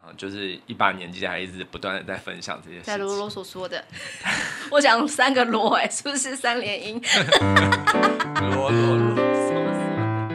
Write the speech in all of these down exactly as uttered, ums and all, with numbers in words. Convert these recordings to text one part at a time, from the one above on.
就是一把年纪还一直不断的在分享这些事情， 在啰啰嗦嗦的。我讲三个啰，哎，是不是三连音？ 啰啰啰嗦嗦。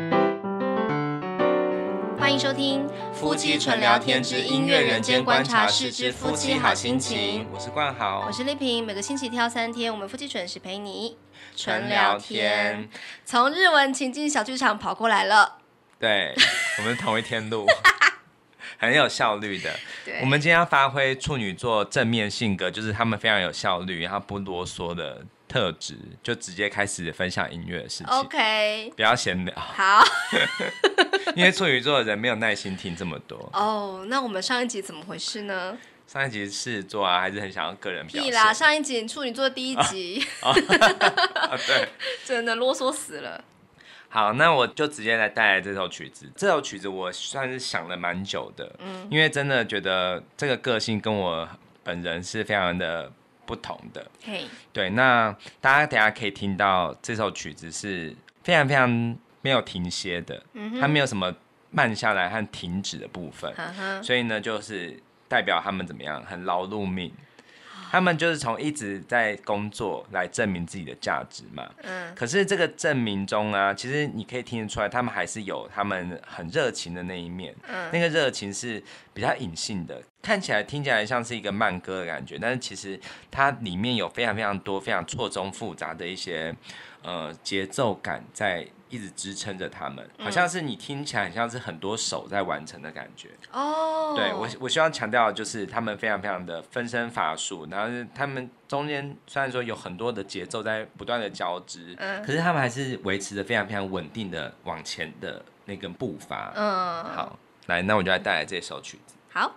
欢迎收听《夫妻纯聊天之音乐人间观察室之夫妻好心情》。 我是冠豪， 我是丽萍。每个星期挑三天，我们夫妻准时陪你纯聊天。 从日文情境小剧场跑过来了， 对，我们同一天录。很有效率的。我们今天要发挥处女座正面性格，就是他们非常有效率，然后不啰嗦的特质，就直接开始分享音乐的事情。 OK， 不要闲聊。 好， 因为处女座的人没有耐心听这么多。 哦、oh, 那我们上一集怎么回事呢？ 上一集狮子座啊，还是很想要个人表现。 屁啦，上一集处女座第一集。 啊啊、对， 真的啰嗦死了。 好，那我就直接来带来这首曲子。这首曲子我算是想了蛮久的，嗯，因为真的觉得这个个性跟我本人是非常的不同的。 嘿， 对，那大家等一下可以听到这首曲子是非常非常没有停歇的，嗯，它没有什么慢下来和停止的部分，嗯，所以呢，就是代表他们怎么样，很劳碌命。他们就是从一直在工作来证明自己的价值嘛，嗯，可是这个证明中啊，其实你可以听得出来，他们还是有他们很热情的那一面，嗯，那个热情是比较隐性的，看起来听起来像是一个慢歌的感觉，但是其实它里面有非常非常多非常错综复杂的一些呃节奏感在一直支撑着他们，好像是你听起来很像是很多手在完成的感觉。哦，对，我我希望强调的就是他们非常非常的分身乏术，然后是他们中间虽然说有很多的节奏在不断的交织，嗯，可是他们还是维持着非常非常稳定的往前的那个步伐。嗯，好，来，那我就来带来这首曲子。 好。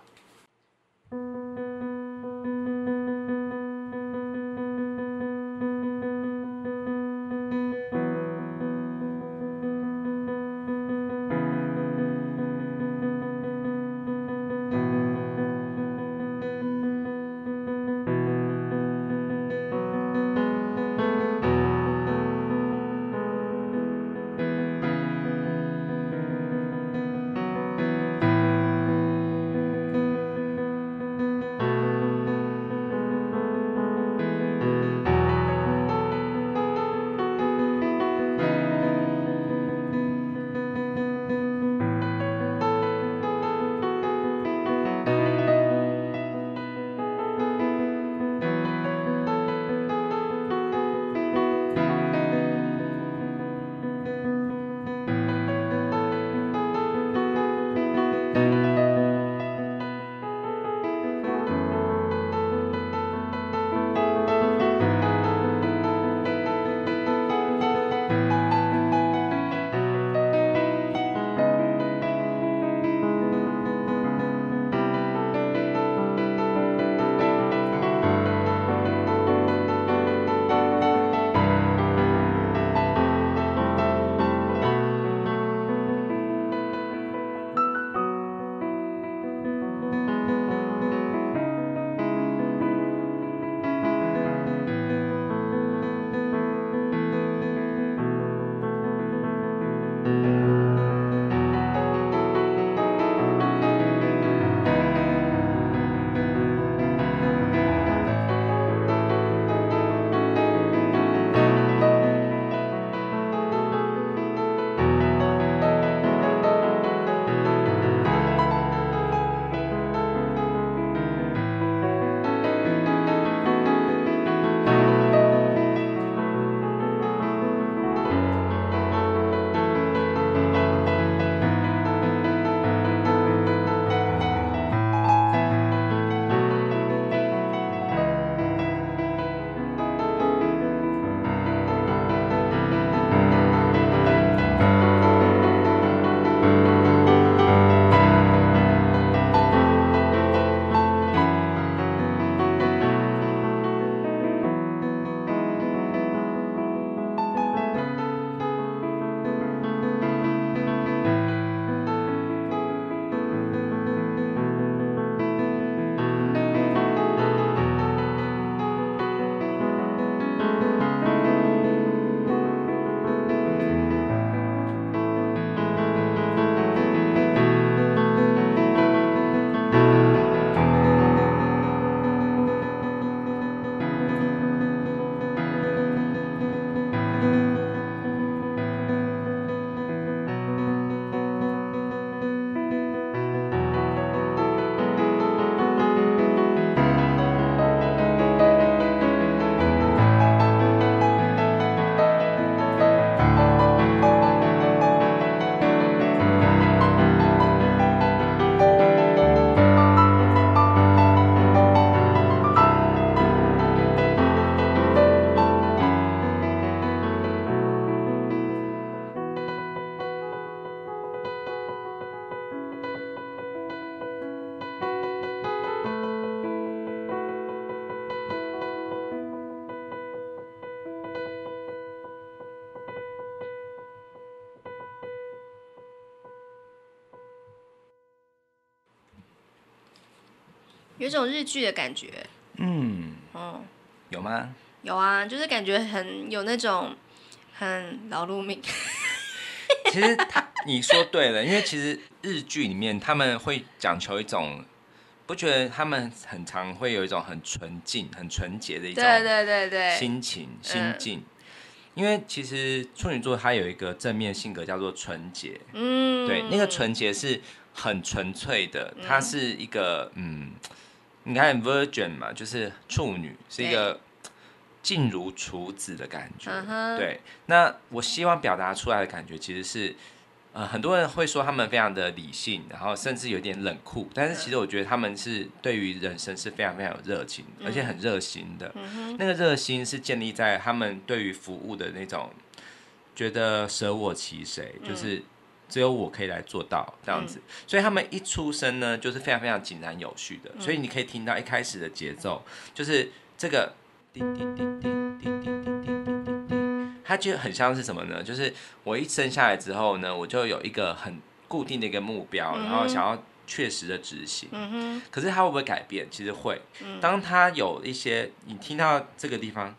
有一种日剧的感觉。 嗯，哦，有吗？ 有啊，就是感觉很有那种很劳碌命。 其实他你说对了，因为其实日剧里面他们会讲求一种，不觉得他们很常会有一种很纯净、很纯洁的一种对对对对心情心境。嗯，因为其实处女座它有一个正面性格叫做纯洁，嗯，对，那个纯洁是很纯粹的，它是一个嗯，你看 virgin 嘛，就是处女是一个静如处子的感觉，嗯，对。那我希望表达出来的感觉其实是，呃，很多人会说他们非常的理性，然后甚至有点冷酷，但是其实我觉得他们是对于人生是非常非常有热情，而且很热心的。嗯，那个热心是建立在他们对于服务的那种，觉得舍我其谁，就是只有我可以来做到这样子。嗯，所以他们一出生呢，就是非常非常井然有序的。所以你可以听到一开始的节奏，就是这个滴滴滴滴滴滴滴滴滴，它就很像是什么呢？就是我一生下来之后呢，我就有一个很固定的一个目标，然后想要确实的执行。嗯，可是它会不会改变？其实会。当它有一些你听到这个地方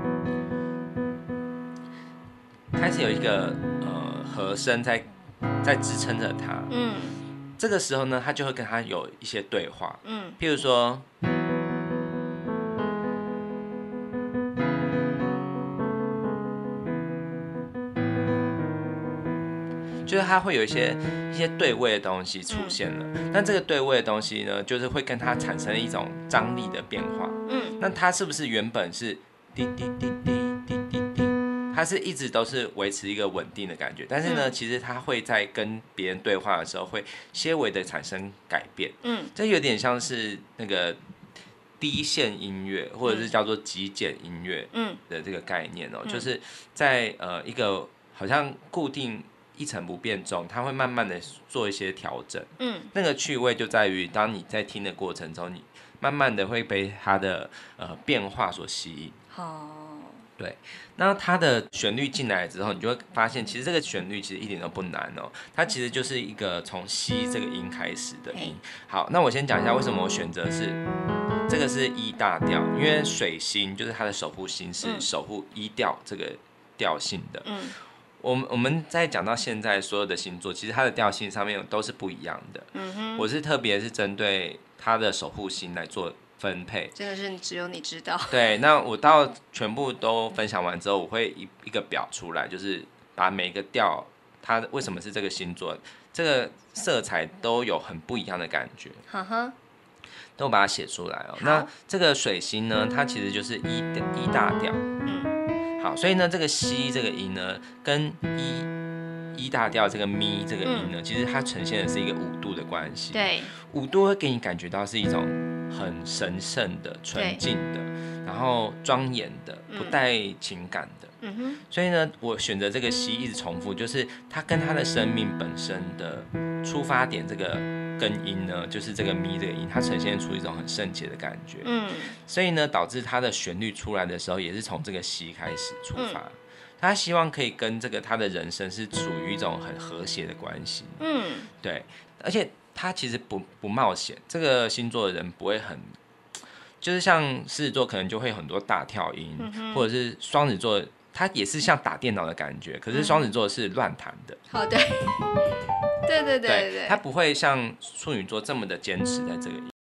开始有一个呃和声在在支撑着它，嗯，这个时候呢，它就会跟它有一些对话。嗯，譬如说。就是它会有一些一些对位的东西出现了，嗯，那这个对位的东西呢，就是会跟它产生一种张力的变化。嗯，那它是不是原本是滴滴滴滴滴滴滴，它是一直都是维持一个稳定的感觉，但是呢，嗯，其实它会在跟别人对话的时候，会些微的产生改变。嗯，这有点像是那个低线音乐，或者是叫做极简音乐的这个概念哦，嗯，就是在呃一个好像固定。一成不变中，它会慢慢的做一些调整。嗯，那个趣味就在于，当你在听的过程中，你慢慢的会被它的呃变化所吸引。哦，对。那它的旋律进来之后，你就会发现，其实这个旋律其实一点都不难哦。它其实就是一个从西这个音开始的音。好，那我先讲一下为什么我选择是这个是E大调，因为水星就是它的守护星是守护E调这个调性的。嗯。我们我们在讲到现在所有的星座，其实它的调性上面都是不一样的。嗯哼，我是特别是针对它的守护星来做分配。 真的是只有你知道。 对，那我到全部都分享完之后，我会一一个表出来，就是把每个调它为什么是这个星座，这个色彩都有很不一样的感觉。呵呵，都把它写出来哦。那这个水星呢，它其实就是一一大调。嗯。好，所以呢，这个西这个音呢，跟一一大调这个咪这个音呢，嗯，其实它呈现的是一个五度的关系。 对， 五度会给你感觉到是一种很神圣的、纯净的，然后庄严的，不带情感的。嗯哼。所以呢，我选择这个西一直重复，就是它跟它的生命本身的出发点这个根音呢，就是这个咪这个音，它呈现出一种很圣洁的感觉。嗯。所以呢，导致它的旋律出来的时候，也是从这个西开始出发。嗯，他希望可以跟这个他的人生是处于一种很和谐的关系。嗯，对，而且他其实不不冒险，这个星座的人不会很，就是像狮子座可能就会有很多大跳音，嗯，或者是双子座，他也是像打电脑的感觉，可是双子座是乱弹的。 好的，对对对对对，他不会像处女座这么的坚持在这个。